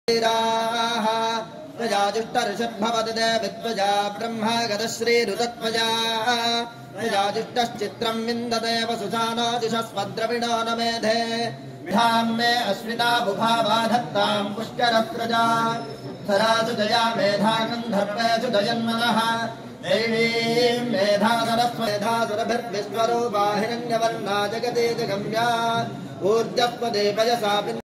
प्रजाजुष्टर्षद्भवति देवित्वजा ब्रह्मा गतश्रीरुतत्वजा प्रजाजुष्टश्चित्रं विन्दते वसुसानादिशस्वद्रविणो न मेधे विधां मे अश्विना बुभावा धत्तां पुष्करप्रजा सरासु जया मेधा गन्धर्वेषु जयन्मनः देवीं मेधासुरभिर्विश्वरूपा हिरण्यवर्णा जगति जगम्या ऊर्जस्वदेवयसा